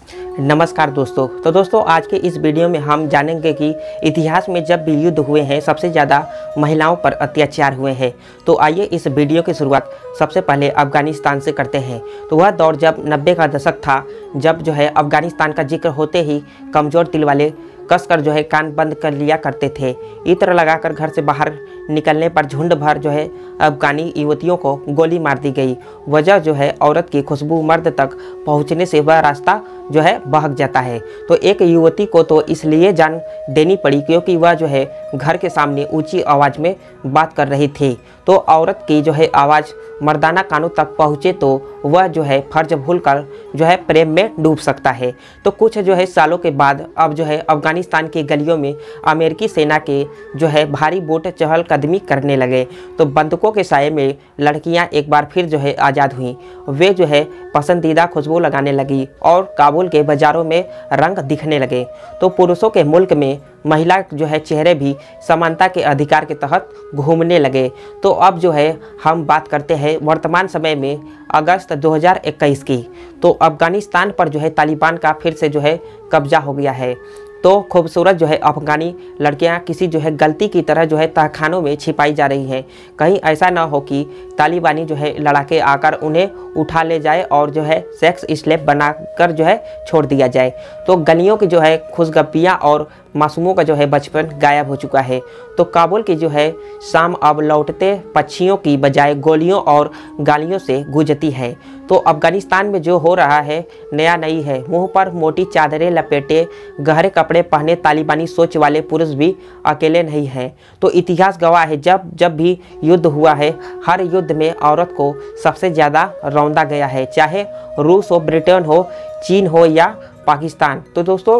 नमस्कार दोस्तों। तो दोस्तों आज के इस वीडियो में हम जानेंगे कि इतिहास में जब भी युद्ध हुए हैं सबसे ज़्यादा महिलाओं पर अत्याचार हुए हैं। तो आइए इस वीडियो की शुरुआत सबसे पहले अफ़गानिस्तान से करते हैं। तो वह दौर जब 90 का दशक था, जब अफ़गानिस्तान का जिक्र होते ही कमज़ोर दिल वाले कसकर कान बंद कर लिया करते थे। इत्र लगाकर घर से बाहर निकलने पर झुंड भर अफ़गानी युवतियों को गोली मार दी गई। वजह औरत की खुशबू मर्द तक पहुंचने से वह रास्ता बहक जाता है। तो एक युवती को तो इसलिए जान देनी पड़ी क्योंकि वह घर के सामने ऊंची आवाज़ में बात कर रही थी। तो औरत की आवाज़ मर्दाना कानों तक पहुँचे तो वह फर्ज भूलकर प्रेम में डूब सकता है। तो कुछ सालों के बाद अब अफ़गानिस्तान की गलियों में अमेरिकी सेना के भारी बोट चहलकदमी करने लगे। तो बंदूकों के साये में लड़कियां एक बार फिर आज़ाद हुईं। वे पसंदीदा खुशबू लगाने लगी और काबुल के बाज़ारों में रंग दिखने लगे। तो पुरुषों के मुल्क में महिला चेहरे भी समानता के अधिकार के तहत घूमने लगे। तो अब हम बात करते हैं वर्तमान समय में अगस्त 2021 की। तो अफ़गानिस्तान पर तालिबान का फिर से कब्जा हो गया है। तो खूबसूरत अफ़गानी लड़कियां किसी गलती की तरह तहखानों में छिपाई जा रही हैं। कहीं ऐसा ना हो कि तालिबानी लड़ाके आकर उन्हें उठा ले जाए और सेक्स स्लेव बनाकर छोड़ दिया जाए। तो गलियों की खुशगपियाँ और मासूमों का बचपन गायब हो चुका है। तो काबुल की शाम अब लौटते पक्षियों की बजाय गोलियों और गालियों से गूंजती है। तो अफ़गानिस्तान में जो हो रहा है नया नहीं है। मुंह पर मोटी चादरें लपेटे गहरे कपड़े पहने तालिबानी सोच वाले पुरुष भी अकेले नहीं हैं। तो इतिहास गवाह है, जब भी युद्ध हुआ है हर युद्ध में औरत को सबसे ज़्यादा रौंदा गया है, चाहे रूस हो, ब्रिटेन हो, चीन हो या पाकिस्तान। तो दोस्तों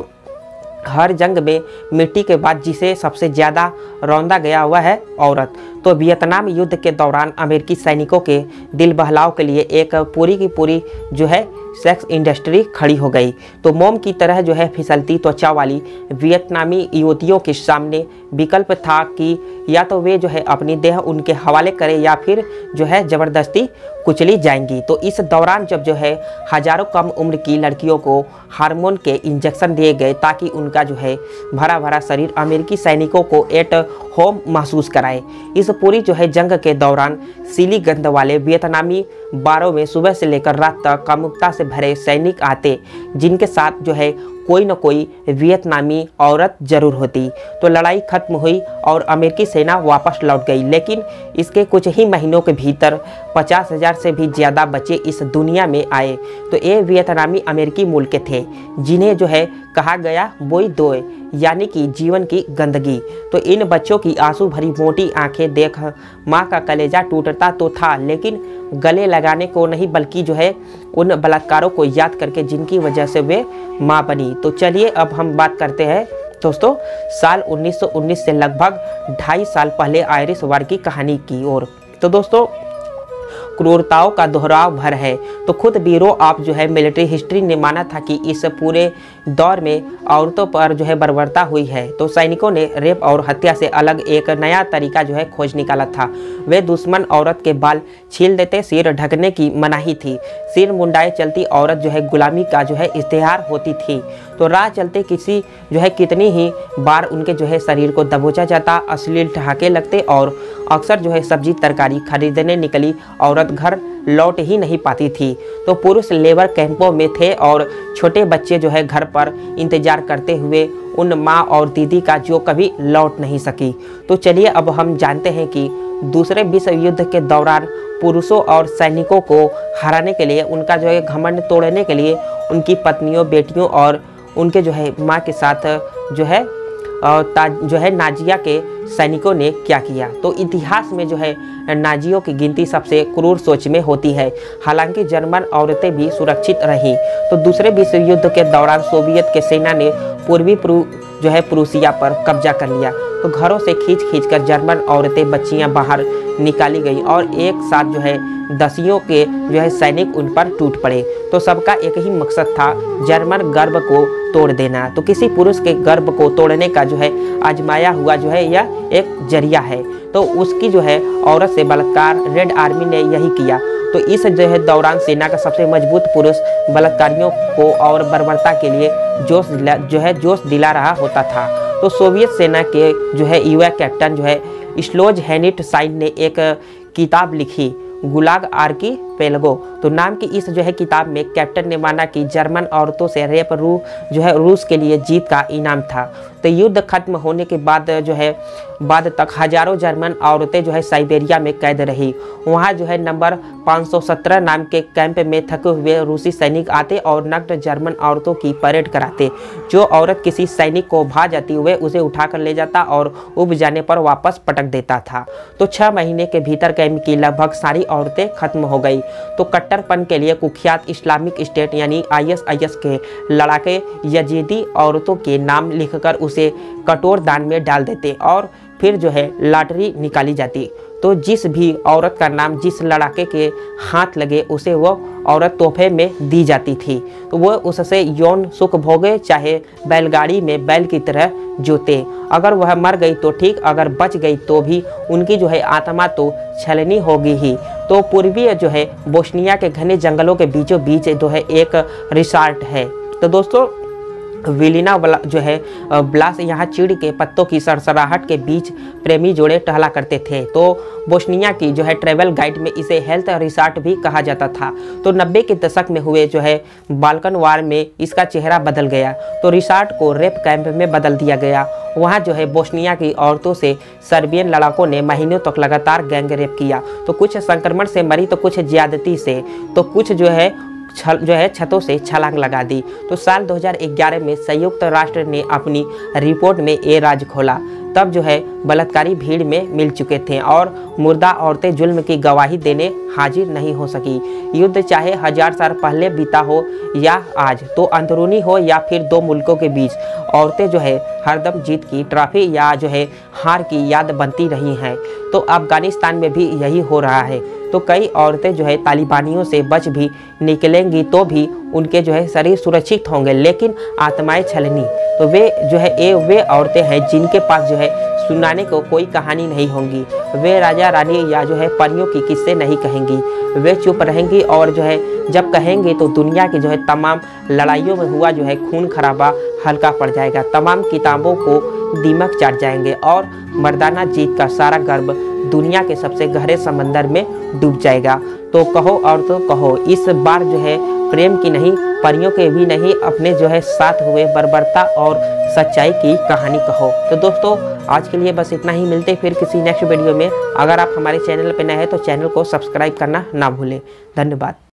हर जंग में मिट्टी के बाद जिसे सबसे ज़्यादा रौंदा गया हुआ है औरत। तो वियतनाम युद्ध के दौरान अमेरिकी सैनिकों के दिल बहलाव के लिए एक पूरी की पूरी सेक्स इंडस्ट्री खड़ी हो गई। तो मोम की तरह फिसलती त्वचा वाली वियतनामी युवतियों के सामने विकल्प था कि या तो वे अपनी देह उनके हवाले करें या फिर ज़बरदस्ती कुचली जाएंगी। तो इस दौरान जब हज़ारों कम उम्र की लड़कियों को हार्मोन के इंजेक्शन दिए गए ताकि उनका भरा भरा शरीर अमेरिकी सैनिकों को एट होम महसूस कराए। इस पूरी जंग के दौरान सीली गंध वाले वियतनामी बारों में सुबह से लेकर रात तक कामुकता से भरे सैनिक आते, जिनके साथ कोई न कोई वियतनामी औरत जरूर होती। तो लड़ाई खत्म हुई और अमेरिकी सेना वापस लौट गई, लेकिन इसके कुछ ही महीनों के भीतर 50,000 से भी ज़्यादा बच्चे इस दुनिया में आए। तो ये वियतनामी अमेरिकी मूल के थे, जिन्हें कहा गया बोई दोय, यानी कि जीवन की गंदगी। तो इन बच्चों की आंसू भरी मोटी आंखें देख माँ का कलेजा टूटता तो था, लेकिन गले लगाने को नहीं बल्कि उन बलात्कारों को याद करके जिनकी वजह से वे माँ बनी। तो चलिए अब हम बात करते हैं दोस्तों साल 1919 से लगभग 2.5 साल पहले आयरिश वार की कहानी की ओर। तो दोस्तों क्रूरताओं का दोहराव भर है। तो खुद ब्यूरो ऑफ मिलिट्री हिस्ट्री ने माना था कि इस पूरे दौर में औरतों पर बर्बरता हुई है। तो सैनिकों ने रेप और हत्या से अलग एक नया तरीका खोज निकाला था। वे दुश्मन औरत के बाल छील देते, सिर ढकने की मनाही थी, सिर मुंडाए चलती औरत गुलामी का इश्तेहार होती थी। तो राह चलते कितनी ही बार उनके शरीर को दबोचा जाता, अश्लील ठहाके लगते और अक्सर सब्जी तरकारी खरीदने निकली औरत घर लौट ही नहीं पाती थी। तो पुरुष लेबर कैंपों में थे और छोटे बच्चे घर पर इंतजार करते हुए उन माँ और दीदी का जो कभी लौट नहीं सकी। तो चलिए अब हम जानते हैं कि दूसरे विश्व युद्ध के दौरान पुरुषों और सैनिकों को हराने के लिए, उनका घमंड तोड़ने के लिए उनकी पत्नियों, बेटियों और उनके माँ के साथ नाजिया के सैनिकों ने क्या किया। तो इतिहास में नाजियों की गिनती सबसे क्रूर सोच में होती है। हालांकि जर्मन औरतें भी सुरक्षित रहीं। तो दूसरे विश्व युद्ध के दौरान सोवियत के सेना ने पूर्वी प्रूसिया पर कब्जा कर लिया। तो घरों से खींच कर जर्मन औरतें, बच्चियां बाहर निकाली गई और एक साथ दसियों के सैनिक उन पर टूट पड़े। तो सबका एक ही मकसद था, जर्मन गर्भ को तोड़ देना। तो किसी पुरुष के गर्भ को तोड़ने का आजमाया हुआ यह एक जरिया है। तो उसकी जो है औरत से बलात्कार रेड आर्मी ने यही किया। तो इस जो है दौरान सेना का सबसे मजबूत पुरुष बलात्कारियों को और बर्बरता के लिए जोश दिला रहा होता था। तो सोवियत सेना के जो है युवा कैप्टन जो है स्लोज हेनिट साइन ने एक किताब लिखी, गुलाग आर्कीपेलगो तो नाम की इस जो है किताब में कैप्टन ने माना कि जर्मन औरतों से रेप रूस के लिए जीत का इनाम था। तो युद्ध खत्म होने के बाद तक हजारों जर्मन औरतें जो है साइबेरिया में कैद रही। वहाँ जो है नंबर 517 नाम के कैंप में थके हुए रूसी सैनिक आते और नग्न जर्मन औरतों की परेड कराते। जो औरत किसी सैनिक को भा जाती हुए उसे उठाकर ले जाता और उब जाने पर वापस पटक देता था। तो 6 महीने के भीतर कैंप की लगभग सारी औरतें खत्म हो गई। तो कट्टरपन के लिए कुख्यात इस्लामिक स्टेट यानी ISIS के लड़ाके यजीदी औरतों के नाम लिखकर उसे कठोर दान में डाल देते और फिर जो है लॉटरी निकाली जाती। तो जिस भी औरत का नाम जिस लड़ाके के हाथ लगे उसे वो औरत तोहफे में दी जाती थी। तो वो उससे यौन सुख भोगे, चाहे बैलगाड़ी में बैल की तरह जोते। अगर वह मर गई तो ठीक, अगर बच गई तो भी उनकी जो है आत्मा तो छलनी होगी ही। तो पूर्वी जो है बोस्निया के घने जंगलों के बीचों बीच जो है एक रिसॉर्ट है। तो दोस्तों विलिना जो है ब्लास यहाँ चीड़ के पत्तों की सरसराहट के बीच प्रेमी जोड़े टहला करते थे। तो बोस्निया की जो है ट्रैवल गाइड में इसे हेल्थ रिसॉर्ट भी कहा जाता था। तो 90 के दशक में हुए जो है बाल्कन वार में इसका चेहरा बदल गया। तो रिसॉर्ट को रेप कैंप में बदल दिया गया। वहाँ जो है बोस्निया की औरतों से सर्बियन लड़ाकों ने महीनों तक लगातार गैंग रेप किया। तो कुछ संक्रमण से मरी तो कुछ ज्यादती से, तो कुछ जो है छतों से छलांग लगा दी। तो साल 2011 में संयुक्त राष्ट्र ने अपनी रिपोर्ट में ये राज खोला। तब जो है बलात्कारी भीड़ में मिल चुके थे और मुर्दा औरतें जुल्म की गवाही देने हाजिर नहीं हो सकी। युद्ध चाहे 1000 साल पहले बीता हो या आज, तो अंदरूनी हो या फिर दो मुल्कों के बीच, औरतें जो है हरदम जीत की ट्रॉफी या जो है हार की याद बनती रही हैं। तो अफगानिस्तान में भी यही हो रहा है। तो कई औरतें जो है तालिबानियों से बच भी निकलेंगी तो भी उनके जो है शरीर सुरक्षित होंगे, लेकिन आत्माएं छलनी। तो वे औरतें हैं जिनके पास जो है सुनाने को कोई कहानी नहीं होंगी। वे राजा रानी या जो है परियों की किस्से नहीं कहेंगी। वे चुप रहेंगी और जो है जब कहेंगे तो दुनिया की जो है तमाम लड़ाइयों में हुआ जो है खून खराबा हल्का पड़ जाएगा, तमाम किताबों को दीमक चाट जाएंगे और मर्दाना जीत का सारा गर्व दुनिया के सबसे गहरे समंदर में डूब जाएगा। तो कहो और तो कहो, इस बार जो है प्रेम की नहीं, परियों के भी नहीं, अपने जो है साथ हुए बर्बरता और सच्चाई की कहानी कहो। तो दोस्तों आज के लिए बस इतना ही, मिलते फिर किसी नेक्स्ट वीडियो में। अगर आप हमारे चैनल पर नए हैं तो चैनल को सब्सक्राइब करना ना भूलें। धन्यवाद।